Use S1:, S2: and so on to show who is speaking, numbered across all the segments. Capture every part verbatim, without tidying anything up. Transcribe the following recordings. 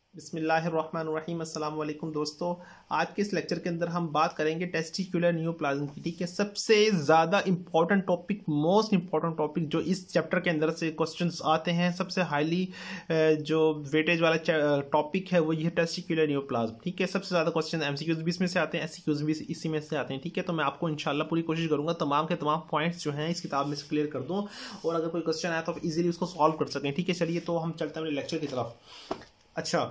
S1: बिस्मिल्लाहिर्रहमानिर्रहीम। अस्सलाम वालेकुम दोस्तों, आज के इस लेक्चर के अंदर हम बात करेंगे टेस्टिकुलर न्यूप्लाज्म की। ठीक है, सबसे ज़्यादा important topic, most important topic जो इस चैप्टर के अंदर से क्वेश्चंस आते हैं, सबसे हाईली जो वेटेज वाला टॉपिक है वो ये टेस्टिकुलर न्यूप्लाज्म। ठीक है, सबसे ज़्यादा क्वेश्चन एमसीक्यूज भी इसमें से आते हैं, एससीक्यूज भी इसी में से आते हैं। ठीक है, तो मैं आपको इंशाल्लाह पूरी कोशिश करूंगा तमाम के तमाम पॉइंट्स जो हैं इस किताब में से क्लियर कर दूँ, और अगर कोई क्वेश्चन आया तो आप इजीली उसको सॉल्व कर सकें। ठीक है, चलिए तो हम चलते हैं अपने लेक्चर की तरफ। अच्छा,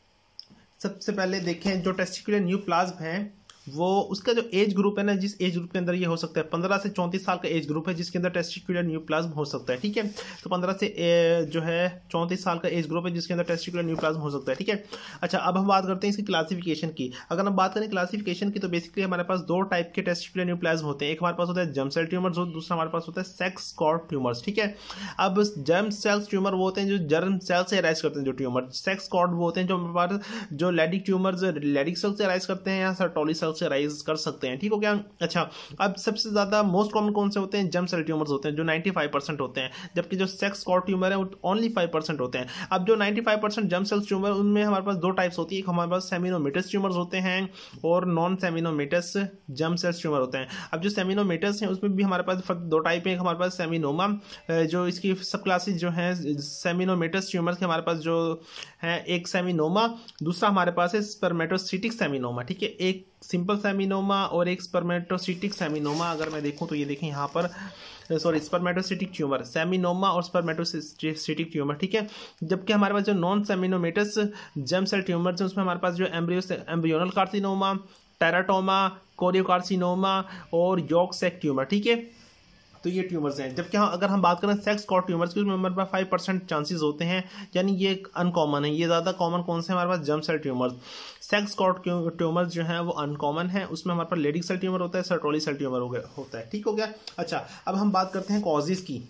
S1: सबसे पहले देखें जो टेस्टिकुलर न्यूप्लाज्म है वो उसका जो एज ग्रुप है ना, जिस एज ग्रुप के अंदर ये हो सकता है, पंद्रह से चौंतीस साल का एज ग्रुप है जिसके अंदर टेस्टिकुलर न्यूप्लाज्म हो सकता है। ठीक है, तो पंद्रह से ए, जो है चौंतीस साल का एज ग्रुप है जिसके अंदर टेस्टिकुलर न्यूप्लाज्म हो सकता है। ठीक है, अच्छा अब हम बात करते हैं इसकी क्लासिफिकेशन की। अगर हम बात करें क्लासिफिकेशन की तो बेसिकली हमारे पास दो टाइप के टेस्टिकुलर न्यूप्लाज्म होते हैं। एक हमारे पास होता है जर्म सेल ट्यूमर्स और दूसरा हमारे पास होता है सेक्स कॉर्ड ट्यूमर्स। ठीक है, अब जर्म सेल्स ट्यूमर वो होते हैं जो जर्म सेल से अराइज करते हैं जो ट्यूमर। सेक्स कॉर्ड वो होते हैं जो हमारे पास जो लेडिक ट्यूमर्स लेडिक सेल से अराइज करते हैं या सर्टोली सेल से अराइज कर सकते हैं। ठीक हो गया। अच्छा, अब सबसे ज्यादा मोस्ट कॉमन कौन से होते हैं? जर्म सेल ट्यूमर्स होते हैं जो पचानवे परसेंट होते हैं, जबकि जो सेक्स कॉर्ड ट्यूमर है वो ओनली पाँच परसेंट होते हैं। अब जो पचानवे परसेंट जर्म सेल ट्यूमर उनमें हमारे पास दो टाइप्स होती है, एक हमारे पास सेमिनोमेटस ट्यूमर्स होते हैं और non seminomatous germ cell tumour होते हैं। अब जो सेमिनोमेटस हैं उसमें भी हमारे पास दो टाइप है, हमारे पास सेमिनोमा, जो इसकी सब क्लासेस जो हैं सेमिनोमेटस ट्यूमर्स के हमारे पास जो है, एक सेमिनोमा, दूसरा हमारे पास है स्पर्मेटोसिटिक सेमिनोमा। ठीक है, एक सिंपल सेमिनोमा और एक स्पर्मेटोसिटिक सेमिनोमा। अगर मैं देखूं तो ये देखें यहाँ पर, सॉरी स्पर्मेटोसिटिक ट्यूमर, सेमिनोमा और स्पर्मेटोसिटिक ट्यूमर। ठीक है, जबकि हमारे पास जो non seminomatous germ cell tumours हैं उसमें हमारे पास जो embryo embryonal carcinoma, teratoma, choriocarcinoma और यॉर्क सैक ट्यूमर। ठीक है, तो ये ट्यूमर्स हैं। जबकि हाँ, अगर हम बात करें सेक्स कॉर्ड ट्यूमर्स की, उसमें हमारे पास फाइव परसेंट चांसेस होते हैं, यानी ये अनकॉमन है। ये ज़्यादा कॉमन कौन से हमारे पास? Germ cell tumours. Sex cord tumours जो हैं वो अनकॉमन है, उसमें हमारे पास लेडिक सेल ट्यूमर होता है, सर्टोली सेल ट्यूमर हो गया होता है। ठीक हो गया। अच्छा, अब हम बात करते हैं कॉजेज की।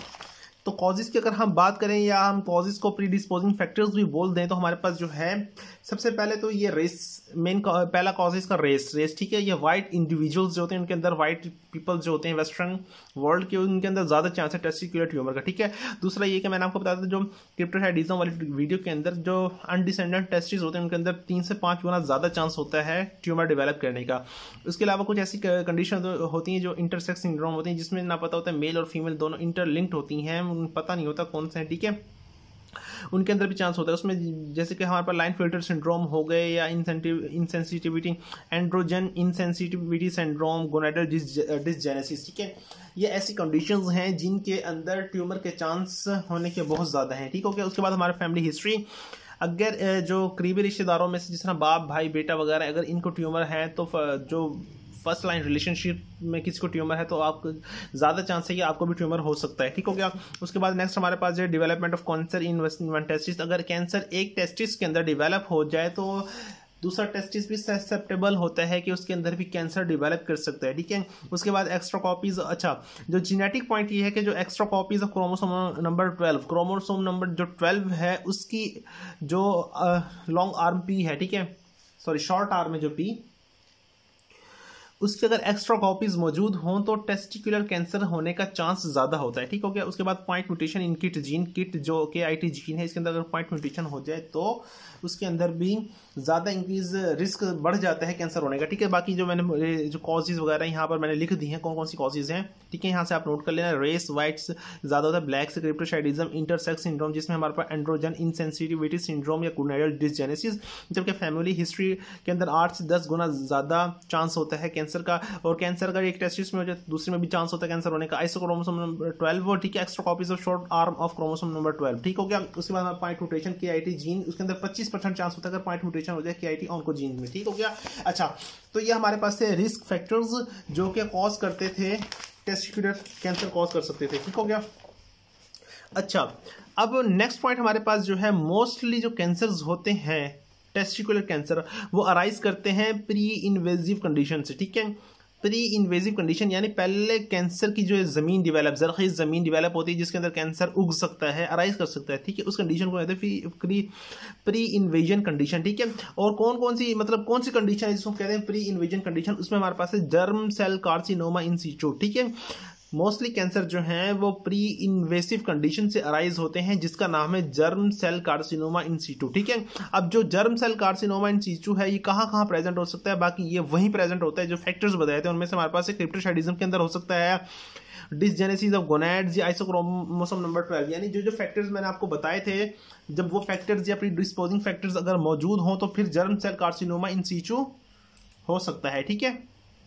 S1: तो कॉजेज की अगर हम बात करें या हम कॉजेज को प्री डिस्पोजिंग फैक्टर्स भी बोल दें तो हमारे पास जो है सबसे पहले तो ये रेस, मेन पहला कॉजेज का रेस रेस ठीक है, ये वाइट इंडिविजुअल्स जो होते हैं उनके अंदर, वाइट पीपल जो होते हैं वेस्टर्न वर्ल्ड के, उनके अंदर ज़्यादा चांस है टेस्टिकुलर ट्यूमर का। ठीक है, दूसरा ये कि मैंने आपको बताया था जो क्रिप्टोसाइडिज्म वाली वीडियो के अंदर जो अनडिसेंडेंट टेस्टिस होते हैं उनके अंदर तीन से पाँच गुना ज़्यादा चांस होता है ट्यूमर डेवलप करने का। उसके अलावा कुछ ऐसी कंडीशन होती हैं जो इंटरसेक्स सिंड्रोम होती हैं, जिसमें ना पता होता है मेल और फीमेल दोनों इंटरलिंक्ड होती हैं, पता नहीं होता कौन से हैं। ठीक है, उनके अंदर भी चांस होता है उसमें, जैसे कि हमारे पास लाइन फिल्टर सिंड्रोम हो गए या insensitivity, androgen insensitivity syndrome, gonadal dysgenesis. ठीक है, ये ऐसी कंडीशंस हैं जिनके अंदर ट्यूमर के चांस होने के बहुत ज़्यादा हैं। ठीक हो गया। उसके बाद हमारा फैमिली हिस्ट्री, अगर जो करीबी रिश्तेदारों में से जिस तरह बाप, भाई, बेटा वगैरह, अगर इनको ट्यूमर है तो जो फर्स्ट लाइन रिलेशनशिप में किसी को ट्यूमर है तो आपको ज़्यादा चांस है कि आपको भी ट्यूमर हो सकता है। ठीक हो गया। उसके बाद नेक्स्ट हमारे पास जो development of cancer in one testis, अगर कैंसर एक टेस्टिस के अंदर डेवलप हो जाए तो दूसरा टेस्टिस भी ससेप्टेबल होता है कि उसके अंदर भी कैंसर डेवलप कर सकता है। ठीक है, उसके बाद एक्स्ट्रा कॉपीज। अच्छा, जो जीनेटिक पॉइंट ये है कि जो extra copies of chromosome number twelve, chromosome number जो ट्वेल्व है उसकी जो लॉन्ग आर्म पी है, ठीक है, सॉरी शॉर्ट आर्म में जो पी, उसके अगर एक्स्ट्रा कॉपीज मौजूद हों तो टेस्टिकुलर कैंसर होने का चांस ज़्यादा होता है। ठीक हो गया। उसके बाद point mutation in kit gene, kit जो के आई टी जीन है, इसके अंदर अगर पॉइंट म्यूटेशन हो जाए तो उसके अंदर भी ज़्यादा इंक्रीज रिस्क बढ़ जाता है कैंसर होने का। ठीक है, बाकी जो मैंने जो कॉजेज वगैरह यहाँ पर मैंने लिख दी हैं कौन कौन सी कॉजेज हैं, ठीक है, यहाँ से आप नोट कर लेना। रेस वाइट्स ज़्यादा होता है, ब्लैक से क्रिप्टोसाइडिज्म, इंटरसेक्स सिंड्रोम जिसमें हमारे पास एंड्रोजन इनसेंसिटिविटी सिंड्रोम या गोनाडल डिसजेनेसिस, जबकि फैमिली हिस्ट्री के अंदर आठ से दस गुना ज़्यादा चांस होता है कैंसर का। और कैंसर अगर एक टेस्टिस में हो जाए तो दूसरे में भी चांस होता है कैंसर होने का। आइसोक्रोमोसोम नंबर ट्वेल्व और ठीक है, extra copies of short arm of chromosome number twelve. ठीक हो गया। उसके बाद पॉइंट म्यूटेशन के आई टी जीन, उसके अंदर पच्चीस परसेंट चांस होता है अगर पॉइंट म्यूटेशन हो जाए के आई टी ऑन्को जीन में। ठीक हो गया। अच्छा, तो ये हमारे पास से रिस्क फैक्टर्स जो कि कॉज करते थे टेस्टिकुलर कैंसर कॉज कर सकते थे। ठीक हो गया। अच्छा, अब नेक्स्ट पॉइंट हमारे पास जो है, मोस्टली जो कैंसर्स होते हैं टेस्टिकुलर कैंसर वो अराइज करते हैं प्री इन्वेजिव कंडीशन से। ठीक है, प्री इन्वेजिव कंडीशन यानी पहले कैंसर की जो ज़मीन डेवलप, ज़रख़ीज़ ज़मीन डेवलप होती है जिसके अंदर कैंसर उग सकता है, अराइज कर सकता है। ठीक है, उस कंडीशन को कहते हैं प्री प्री इन्वेजन कंडीशन। ठीक है, और कौन कौन सी, मतलब कौन सी कंडीशन है जिसको कहते हैं प्री इन्वेजन कंडीशन? उसमें हमारे पास है germ cell carcinoma in situ. ठीक है, मोस्टली कैंसर जो हैं वो प्री इन्वेसिव कंडीशन से अराइज होते हैं जिसका नाम है germ cell carcinoma in situ. ठीक है, अब जो germ cell carcinoma in situ है ये कहाँ कहाँ प्रेजेंट हो सकता है, बाकी ये वहीं प्रेजेंट होता है जो फैक्टर्स बताए थे उनमें से हमारे पास क्रिप्टोसाइडिज्म के अंदर हो सकता है डिसजेनेसिस ऑफ गोनैड्स या आइसोक्रोमोसोम नंबर ट्वेल्व, यानी जो जो फैक्टर्स मैंने आपको बताए थे जब वो फैक्टर्स या प्री डिस्पोजिंग फैक्टर्स अगर मौजूद हों तो फिर germ cell carcinoma in situ हो सकता है। ठीक है,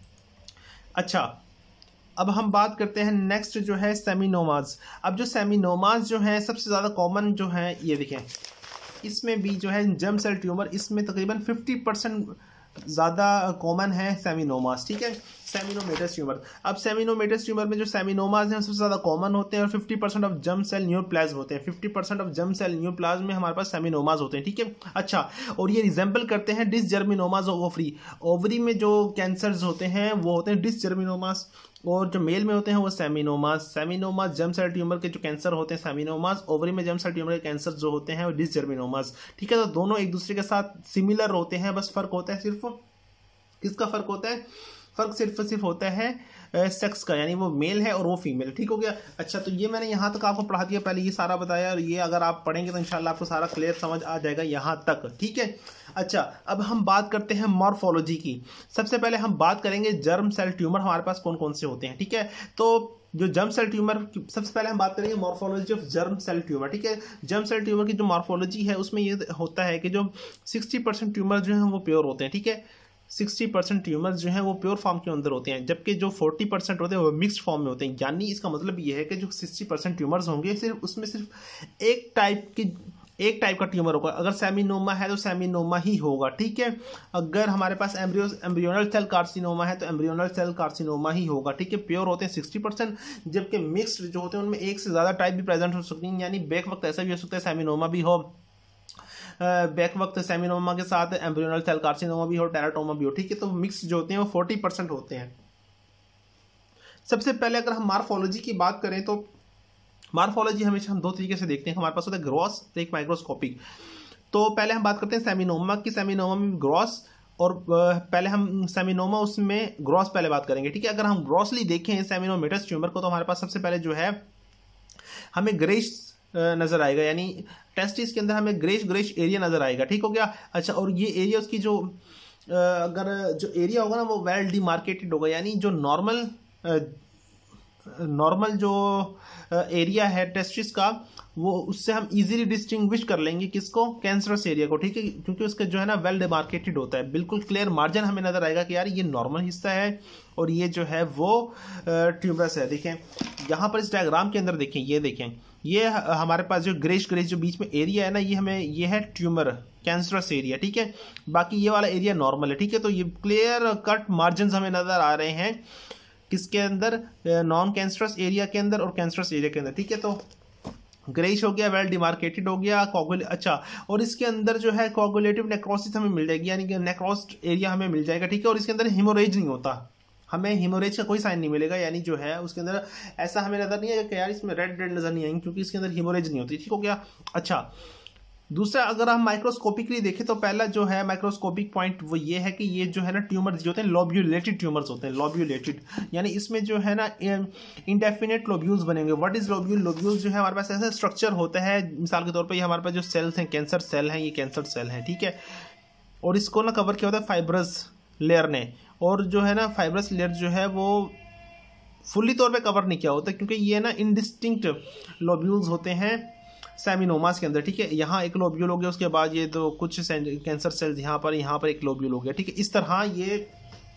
S1: अच्छा अब हम बात करते हैं नेक्स्ट जो है सेमिनोमाज। अब जो सेमिनोमाज जो है सबसे ज़्यादा कॉमन जो है ये देखें, इसमें भी जो है जर्म सेल ट्यूमर इसमें तकरीबन फिफ्टी परसेंट ज़्यादा कॉमन है सेमिनोमास। ठीक है, सेमिनोमेटस ट्यूमर। अब सेमिनोमेटस ट्यूमर में जो सेमिनोमास हैं सबसे ज़्यादा कॉमन होते हैं और fifty percent of germ cell neoplasm होते हैं। Fifty percent of germ cell neoplasm में हमारे पास सेमिनोमास होते हैं। ठीक है, अच्छा और ये रिजेंबल करते हैं डिसजर्मिनोमास ऑफ ओवरी। ओवरी में जो कैंसर्स होते हैं वो होते हैं डिसजर्मिनोमास और जो मेल में होते हैं वो seminomas. Seminomas germ cell tumour के जो कैंसर होते हैं सेमिनोमास, ओवरी में जर्म सेल ट्यूमर के कैंसर जो होते हैं वो डिसजर्मिनोमास। ठीक है, तो दोनों एक दूसरे के साथ सिमिलर होते हैं, बस फर्क होता है सिर्फ किसका फर्क होता है, फर्क सिर्फ सिर्फ होता है सेक्स का, यानी वो मेल है और वो फीमेल। ठीक हो गया, अच्छा तो ये मैंने यहाँ तक आपको पढ़ा दिया, पहले ये सारा बताया और ये अगर आप पढ़ेंगे तो इंशाल्लाह आपको सारा क्लियर समझ आ जाएगा यहाँ तक। ठीक है, अच्छा अब हम बात करते हैं मॉर्फोलॉजी की। सबसे पहले हम बात करेंगे जर्म सेल ट्यूमर हमारे पास कौन कौन से होते हैं। ठीक है, तो जो जर्म सेल ट्यूमर सबसे पहले हम बात करेंगे morphology of germ cell tumour. ठीक है, जर्म सेल ट्यूमर की जो मॉर्फोलॉजी है उसमें ये होता है कि जो सिक्सटी परसेंट ट्यूमर जो हैं वो प्योर होते हैं। ठीक है, सिक्सटी परसेंट ट्यूमर्स जो हैं वो प्योर फॉर्म के अंदर होते हैं, जबकि जो फोर्टी परसेंट होते हैं वो मिक्स्ड फॉर्म में होते हैं। यानी इसका मतलब ये है कि जो सिक्सटी परसेंट ट्यूमर्स होंगे सिर्फ उसमें सिर्फ एक टाइप की एक टाइप का ट्यूमर होगा। अगर सेमिनोमा है तो सेमिनोमा ही होगा। ठीक है, अगर हमारे पास एम्ब्रियो एम्ब्रियोनल सेल कार्सिनोमा है तो एम्ब्रियोनल सेल कार्सिनोमा ही होगा। ठीक है, प्योर होते हैं सिक्सटी परसेंट, जबकि मिक्स्ड जो होते हैं उनमें एक से ज़्यादा टाइप भी प्रेजेंट हो सकती हैं। यानी बैक वक्त ऐसा भी हो सकता है सेमिनोमा भी हो, बैक वक्त सेमिनोमा के साथ एम्ब्रियोनल सेल कार्सिनोमा भी हो, टेराटोमा भी हो। ठीक है, तो मिक्स जो होते हैं वो फोर्टी परसेंट होते हैं। सबसे पहले अगर हम मॉर्फोलॉजी की बात करें तो मॉर्फोलॉजी हमेशा हम दो तरीके से देखते हैं, हमारे पास होता है ग्रॉस तो एक माइक्रोस्कोपिक। तो पहले हम बात करते हैं सेमिनोमा की। सेमिनोमा में ग्रॉस और पहले हम सेमिनोमा उसमें ग्रॉस पहले बात करेंगे। ठीक है, अगर हम ग्रॉसली देखें सेमिनोमेटस ट्यूमर को तो हमारे पास सबसे पहले जो है हमें ग्रेश नजर आएगा, यानी टेस्टिस के अंदर हमें ग्रेश ग्रेश एरिया नजर आएगा। ठीक हो गया, अच्छा और ये एरिया उसकी जो अगर जो एरिया होगा ना वो वेल डिमार्केटेड होगा, यानी जो नॉर्मल नॉर्मल जो एरिया है टेस्टिस का वो उससे हम इजीली डिस्टिंग्विश कर लेंगे किसको, कैंसरस एरिया को। ठीक है, क्योंकि उसका जो है ना वेल डिमार्केटेड होता है, बिल्कुल क्लियर मार्जिन हमें नजर आएगा कि यार ये नॉर्मल हिस्सा है और ये जो है वो ट्यूबरस है। देखें यहाँ पर इस डायग्राम के अंदर देखें, ये देखें ये हमारे पास जो ग्रेश ग्रेश जो बीच में एरिया है ना ये हमें ये है ट्यूमर कैंसरस एरिया। ठीक है, बाकी ये वाला एरिया नॉर्मल है। ठीक है, तो ये क्लियर कट मार्जिन हमें नजर आ रहे हैं किसके अंदर, नॉन कैंसरस एरिया के अंदर और कैंसरस एरिया के अंदर। ठीक है, तो ग्रेश हो गया, वेल डिमार्केटेड हो गया, कोगुल अच्छा और इसके अंदर जो है कोगुलेटिव नेक्रोसिस हमें मिल जाएगी, यानी कि नेक्रोस्ड एरिया हमें मिल जाएगा। ठीक है, और इसके अंदर हिमोरेज नहीं होता, हमें हिमोरेज का कोई साइन नहीं मिलेगा, यानी जो है उसके अंदर ऐसा हमें नजर नहीं आएगा कि यार इसमें रेड रेड नजर नहीं आएंगे क्योंकि इसके अंदर हिमोरेज नहीं होती। ठीक हो गया, अच्छा दूसरा अगर हम माइक्रोस्कोपिकली देखें तो पहला जो है माइक्रोस्कोपिक पॉइंट वो ये है कि ये जो है ना ट्यूमर्स जो होते हैं लॉब्यूलेटेड ट्यूमर्स होते हैं, लॉब्यूलेटेड यानी इसमें जो है ना इंडेफिनेट लोब्यूल्स बनेंगे। व्हाट इज लोब्यूल, लोब्यूल्स जो है हमारे पास ऐसा स्ट्रक्चर होता है, मिसाल के तौर पर ये हमारे पास जो सेल्स हैं कैंसर सेल हैं, ये कैंसर सेल हैं। ठीक है, और इसको ना कवर किया होता है फाइब्रस लेयर ने, और जो है ना फाइब्रस लेयर जो है वो फुल्ली तौर पे कवर नहीं किया होता क्योंकि ये ना इनडिस्टिंक्ट लोब्यूल्स होते हैं सेमिनोमास के अंदर। ठीक है, यहाँ एक लोब्यूल हो गया, उसके बाद ये तो कुछ कैंसर सेल्स यहाँ पर यहाँ पर एक लोब्यूल हो गया। ठीक है, इस तरह ये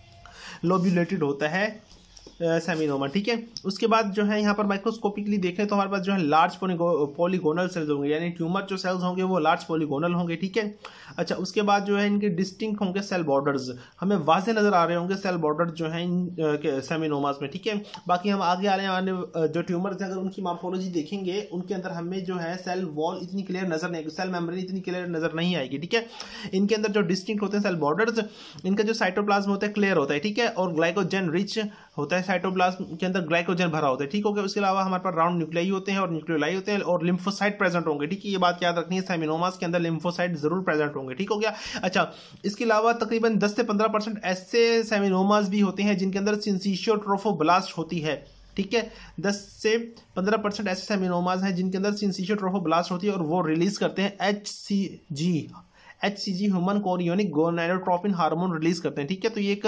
S1: लोब्यूलेटेड होता है सेमिनोमा। ठीक है, उसके बाद जो है यहाँ पर माइक्रोस्कोपिकली देखें तो हमारे पास जो है लार्ज पॉलीगोनल सेल्स होंगे, यानी ट्यूमर जो सेल्स होंगे वो लार्ज पॉलीगोनल होंगे। ठीक है, अच्छा उसके बाद जो है इनके डिस्टिंक्ट होंगे सेल बॉर्डर्स, हमें वाजे नजर आ रहे होंगे सेल बॉर्डर जो है इन सेमिनोमास में। ठीक है, बाकी हम आगे आने वाले जो ट्यूमर्स हैं अगर उनकी मॉर्फोलॉजी देखेंगे उनके अंदर हमें जो है सेल वॉल इतनी क्लियर नजर नहीं आएगी, सेल मेम्ब्रेन इतनी क्लियर नजर नहीं आएगी। ठीक है, इनके अंदर जो डिस्टिंक्ट होते हैं सेल बॉर्डर्स, इनका जो साइटोप्लाज्म होता है क्लियर होता है। ठीक है, और ग्लाइकोजन रिच होता है, साइटोप्लाज्म के अंदर ग्लाइकोजन भरा होता है। ठीक हो गया, उसके अलावा हमारे पास राउंड न्यूक्लियाई होते हैं और न्यूक्लियोलाई होते हैं और लिम्फोसाइट प्रेजेंट होंगे। ठीक है, ये बात याद रखनी है, सेमिनोमास के अंदर लिम्फोसाइट जरूर प्रेजेंट होंगे। ठीक हो गया, अच्छा इसके अलावा तकरीबन दस से पंद्रह परसेंट ऐसे सेमिनोमास भी होते हैं जिनके अंदर सिंसिशियो ट्रोफोब्लास्ट होती है। ठीक है। दस से पंद्रह परसेंट ऐसे सेमिनोमाज हैं जिनके अंदर सिंसिशियो ट्रोफोब्लास्ट होती है और वो रिलीज करते हैं H C G H C G human chorionic gonadotropin hormone release करते हैं, ठीक है। तो ये एक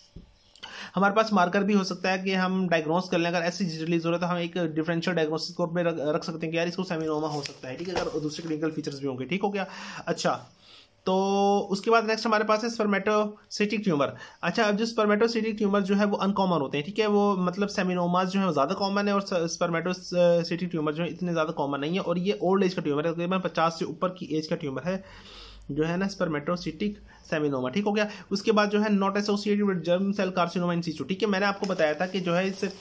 S1: हमारे पास मार्कर भी हो सकता है कि हम डायग्नोस कर लें, अगर ऐसी चीज रिलीज हो रहा है तो हम एक डिफरेंशियल डायग्नोसिस कोड में रख सकते हैं कि यार इसको सेमिनोमा हो सकता है, ठीक है, अगर दूसरे क्लिनिकल फीचर्स भी होंगे, ठीक हो गया। अच्छा, तो उसके बाद नेक्स्ट हमारे पास है स्पर्मेटोसिटिक ट्यूमर। अच्छा, अब जो स्पर्मेटोसिटिक ट्यूमर जो है वो अनकॉमन होते हैं, ठीक है, वो मतलब सेमिनोमास जो है वो ज़्यादा कॉमन है और स्पर्मेटोसिटिक ट्यूमर जो है इतने ज़्यादा कॉमन नहीं है, और ये ओल्ड एज का ट्यूमर है, तकरीबन पचास से ऊपर की एज का ट्यूमर है जो है ना स्पर्मेटोसिटिक सेमिनोमा, ठीक हो गया। उसके बाद जो है not associated with germ cell carcinoma in situ, ठीक है। मैंने आपको बताया था कि जो है इस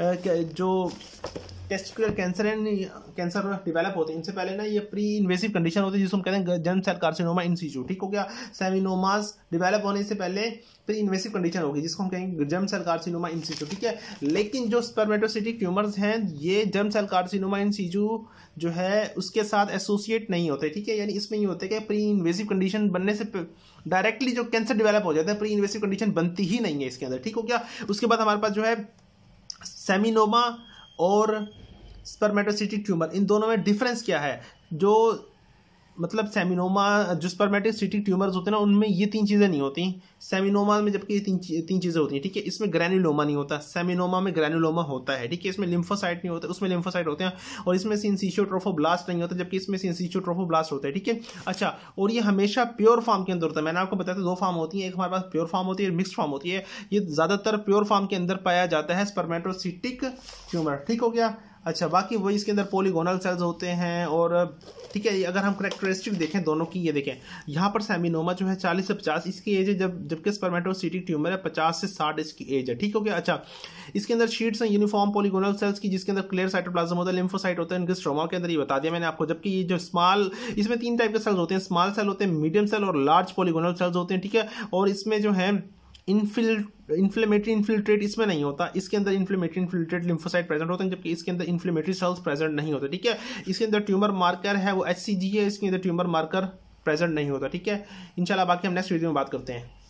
S1: जो testicular cancer and cancer develop होते हैं इनसे पहले ना ये प्री इन्वेसिव कंडीशन होती है जिसको हम कहते हैं germ cell carcinoma in situ, ठीक हो गया। सेमिनोमास डेवलप होने से पहले प्री इन्वेसिव कंडीशन होगी जिसको हम कहेंगे germ cell carcinoma in situ, ठीक है। लेकिन जो स्पर्मेटोसिटिक ट्यूमर्स हैं ये germ cell carcinoma in situ जो है उसके साथ एसोसिएट नहीं होते, ठीक है। यानी इसमें ये होता है कि प्री इन्वेसिव कंडीशन बनने से डायरेक्टली जो कैंसर डेवलप हो जाता है, प्री इन्वेसिव कंडीशन बनती ही नहीं है इसके अंदर, ठीक हो गया। उसके बाद हमारे पास जो है सेमिनोमा और स्पर्मेटोसिटिक ट्यूमर, इन दोनों में डिफरेंस क्या है। जो मतलब सेमिनोमा जो स्पर्मेटोसिटिक ट्यूमर्स होते हैं ना उनमें ये तीन चीज़ें नहीं होती, सेमिनोमा में जबकि ये तीन तीन चीज़ें होती हैं, ठीक है। इसमें ग्रैन्युलोमा नहीं होता, सेमिनोमा में ग्रैन्युलोमा होता है, ठीक है। इसमें लिम्फोसाइट नहीं होता, उसमें लिम्फोसाइट होते हैं, और इसमें सिंसिशियो ट्रोफोब्लास्ट नहीं होता जबकि इसमें सिंसिशियो ट्रोफोब्लास्ट होता है, ठीक है। अच्छा, और ये हमेशा प्योर फॉर्म के अंदर होता है। मैंने आपको बताया था दो फॉर्म होती है, एक हमारे पास प्योर फॉर्म होती है, मिक्स्ड फॉर्म होती है। ये ज़्यादातर प्योर फॉर्म के अंदर पाया जाता है स्पर्मेटोसिटिक ट्यूमर, ठीक हो गया। अच्छा, बाकी वही इसके अंदर पॉलीगोनल सेल्स होते हैं, और ठीक है अगर हम करेक्टरिस्टिक देखें दोनों की, ये देखें यहाँ पर सेमिनोमा जो है चालीस से पचास इसकी एज है, जब जबकि स्पर्मेटोसिटिक ट्यूमर है पचास से साठ इसकी एज है, ठीक हो गया। अच्छा, इसके अंदर शीट्स हैं यूनिफॉर्म पॉलीगोनल सेल्स की जिसके अंदर क्लियर साइटोप्लाज्म होता है, लिम्फोसाइट होता है, इनके स्ट्रोमा के अंदर ये बता दिया मैंने आपको। जबकि ये जो स्मॉल, इसमें तीन टाइप के सेल्स होते हैं, स्मॉल सेल होते हैं, मीडियम सेल और लार्ज पॉलीगोनल सेल्स होते हैं, ठीक है। और इसमें जो है इन्फिल इन्फ्लेमेटरी इन्फिल्ट्रेट इसमें नहीं होता, इसके अंदर इन्फ्लेमेटरी इन्फिल्ट्रेट लिम्फोसाइट प्रेजेंट होते हैं जबकि इसके अंदर इन्फ्लेमेटरी सेल्स प्रेजेंट नहीं होते, ठीक है। इसके अंदर ट्यूमर मार्कर है वो एच सी जी है, इसके अंदर ट्यूमर मार्कर प्रेजेंट नहीं होता, ठीक है। इंशाल्लाह बाकी हम नेक्स्ट वीडियो में बात करते हैं।